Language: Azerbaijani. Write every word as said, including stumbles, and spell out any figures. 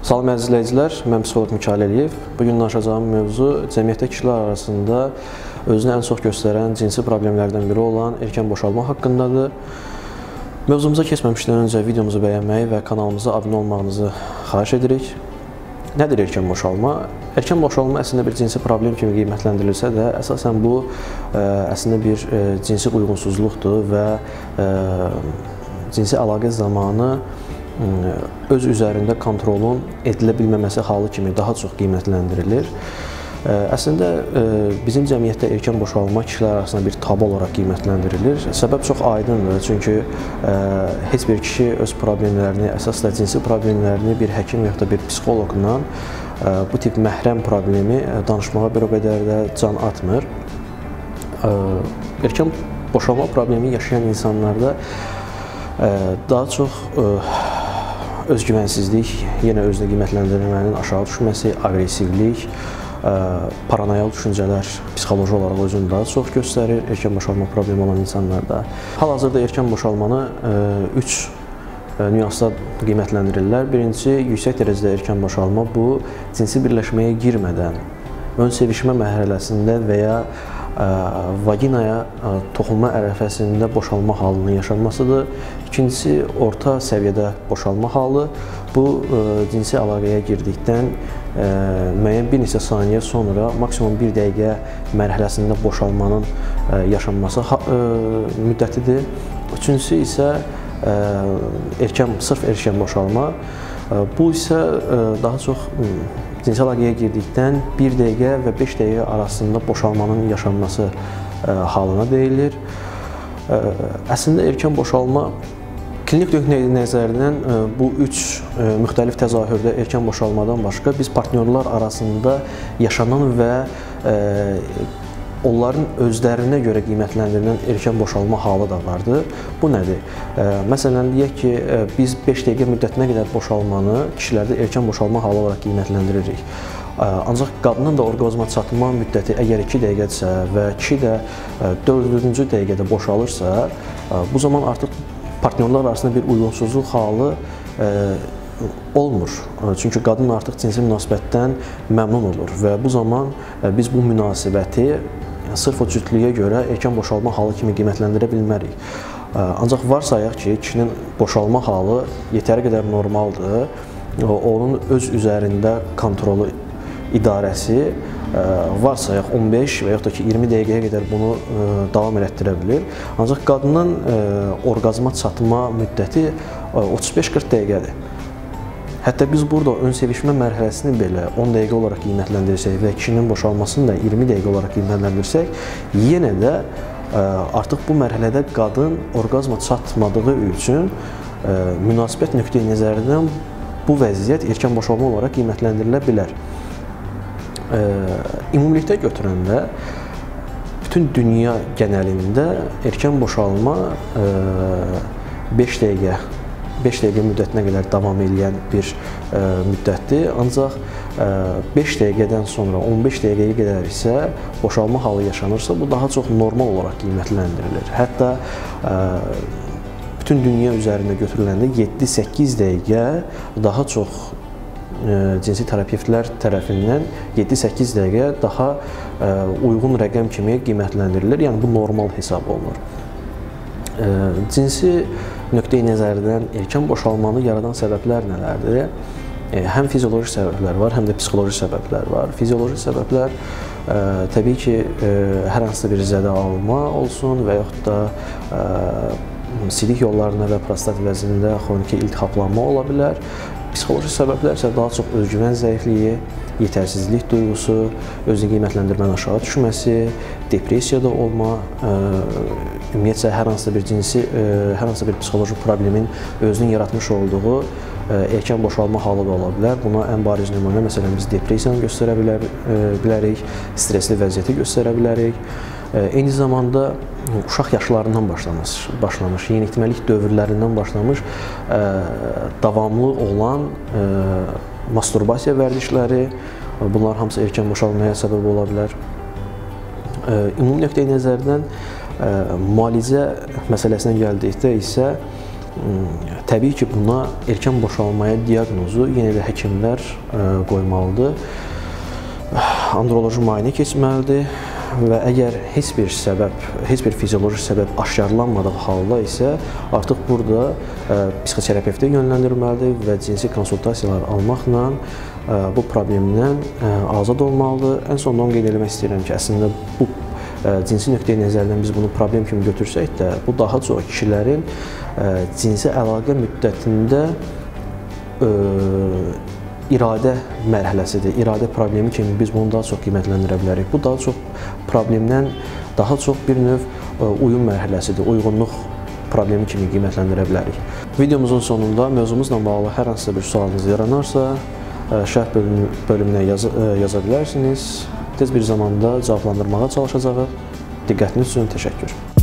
Salam əziz izləyicilər, mən psixoloq Mikail Əliyev. Bugün danışacağım mövzu cəmiyyətdə kişilər arasında özünü ən çox göstərən cinsi problemlərdən biri olan erkən boşalma haqqındadır. Mövzumuza keçməmişdən öncə videomuzu bəyənməyi və kanalımıza abunə olmağınızı xahiş edirik. Nədir erkən boşalma? Erkən boşalma əslində bir cinsi problem kimi qiymətləndirilsə də, əsasən bu əslində bir cinsi uyğunsuzluqdur və cinsi əlaqə zamanı öz üzərində kontrolun edilə bilməməsi halı kimi daha çox qiymətləndirilir. Əslində, bizim cəmiyyətdə erkən boşalma kişilər arasında bir tabu olaraq qiymətləndirilir. Səbəb çox aydındır, çünki heç bir kişi öz problemlərini, əsasla cinsi problemlərini bir həkim və ya da bir psixoloqla bu tip məhrəm problemi danışmağa bir o qədər də can atmır. Erkən boşalma problemi yaşayan insanlarda daha çox özgüvənsizlik, yenə özünü qiymətləndirmənin aşağı düşməsi, aqressivlik, paranoyal düşüncələr psixoloji olaraq özünü daha çox göstərir erkən boşalma problemi olan insanlarda. Hal-hazırda erkən boşalmanı üç nüansda qiymətləndirirlər. Birincisi, yüksək dərəcədə erkən boşalma bu, cinsi birləşməyə girmədən, ön sevişmə mərhələsində və ya vaginaya toxunma ərəfəsində boşalma halının yaşanmasıdır. İkincisi, orta səviyyədə boşalma halı. Bu, cinsi əlaqəyə girdikdən müəyyən bir neçə saniyə sonra maksimum bir dəqiqə mərhələsində boşalmanın yaşanması müddətidir. Üçüncüsü isə erkən, sırf erkən boşalma. Bu isə daha çox cinsi əlaqəyə girdikdən bir dəqiqə və beş dəqiqə arasında boşalmanın yaşanması halına deyilir. Əslində, erkən boşalma klinik nöqteyi-nəzərdən bu üç müxtəlif təzahürdə erkən boşalmadan başqa biz partnyorlar arasında yaşanan və onların özlərinə görə qiymətləndirilən erkən boşalma halı da vardır. Bu nədir? Məsələn, deyək ki, biz beş dəqiqə müddətinə qədər boşalmanı kişilərdə erkən boşalma halı olaraq qiymətləndiririk. Ancaq qadının da orqazma çatma müddəti əgər iki dəqiqədirsə və kişi də dördüncü dəqiqədə boşalırsa, bu zaman artıq partnyorlar arasında bir uyğunsuzluq halı olmur. Çünki qadın artıq cinsi münasibətdən məmnun olur və bu zaman biz bu münasibəti sırf o cütlüyə görə erkən boşalma halı kimi qiymətləndirə bilmərik. Ancaq varsayaq ki, kişinin boşalma halı yetəri qədər normaldır, onun öz üzərində kontrolu, idarəsi varsayaq on beş və yaxud da ki, iyirmi dəqiqəyə qədər bunu davam elətdirə bilir. Ancaq qadının orqazma çatma müddəti otuz beş qırx dəqiqədir. Hətta biz burada ön sevişmə mərhələsini belə on dəqiqə olaraq qiymətləndirsək və kişinin boşalmasını da iyirmi dəqiqə olaraq qiymətləndirsək, yenə də artıq bu mərhələdə qadın orqazma çatmadığı üçün münasibət nöqteyi nəzərindən bu vəziyyət erkən boşalma olaraq qiymətləndirilə bilər. Ümumilikdə götürəndə bütün dünya genəlində erkən boşalma beş dəqiqə beş dəqiqə müddətinə qədər davam edən bir müddətdir. Ancaq beş dəqiqədən sonra on beş dəqiqəyə qədər isə boşalma halı yaşanırsa, bu daha çox normal olaraq qiymətləndirilir. Hətta bütün dünya üzərində götürüləndə yeddi səkkiz dəqiqə daha çox cinsi terapevtlər tərəfindən yeddi səkkiz dəqiqə daha uyğun rəqəm kimi qiymətləndirilir. Yəni, bu normal hesab olunur. Cinsi nöqteyi nəzərdən erkən boşalmanı yaradan səbəblər nələrdir? Həm fizioloji səbəblər var, həm də psixoloji səbəblər var. Fizioloji səbəblər təbii ki, hər hansı bir zədə alma olsun və yaxud da sidik yollarına və prostat vəznində xroniki iltihaplanma ola bilər. Psixoloji səbəblər isə daha çox özgüvən zəifliyi, yetərsizlik duyğusu, özünü qiymətləndirmənin aşağı düşməsi, depressiyada olma, ümumiyyətcə hər hansı bir cinsi, hər hansı bir psixoloji problemin özünün yaratmış olduğu erkən boşalma halı da ola bilər. Buna ən bariz nümunə, məsələn, biz depressiyanı göstərə bilərik, stresli vəziyyəti göstərə bilərik. Eyni zamanda uşaq yaşlarından başlamış, başlamış, yeniyetməlik dövrlərindən başlamış davamlı olan masturbasiya vərdişləri, bunlar hamısı erkən boşalmaya səbəb ola bilər. Ümumi nöqteyi nəzərdən müalicə məsələsinə gəldikdə isə təbii ki, buna erkən boşalmaya diaqnozu yenə də həkimlər qoymalıdır. Androloji müayinə keçməlidir və əgər heç bir səbəb, heç bir fizioloji səbəb aşkarlanmadığı halda isə artıq burada psixoterapevtə yönləndirilməlidir və cinsi konsultasiyalar almaqla bu problemdən azad olmalıdır. Ən sonunda onu qeyd etmək istəyirəm ki, əslində bu cinsi nöqteyi nəzərdən biz bunu problem kimi götürsək də, bu daha çox kişilərin cinsi əlaqə müddətində iradə mərhələsidir, iradə problemi kimi biz bunu daha çox qiymətləndirə bilərik. Bu daha çox problemdən daha çox bir növ uyum mərhələsidir, uyğunluq problemi kimi qiymətləndirə bilərik. Videomuzun sonunda mövzumuzla bağlı hər hansısa bir sualınız yaranarsa, şərh bölümünə yaza bilərsiniz. Tez bir zamanda cavablandırmağa çalışacağıq. Diqqətiniz üçün təşəkkür.